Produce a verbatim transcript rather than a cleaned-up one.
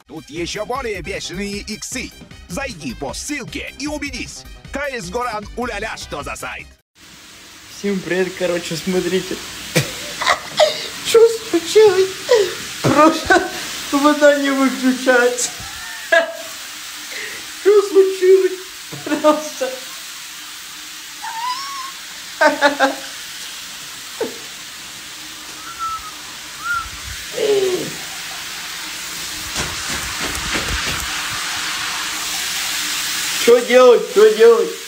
Тут еще более бешеные иксы. Зайди по ссылке и убедись. КС Горан уля-ля, что за сайт. Всем привет, короче, смотрите. Что случилось? Просто вода не выключается. Что случилось? Просто. Что делать? Что делать?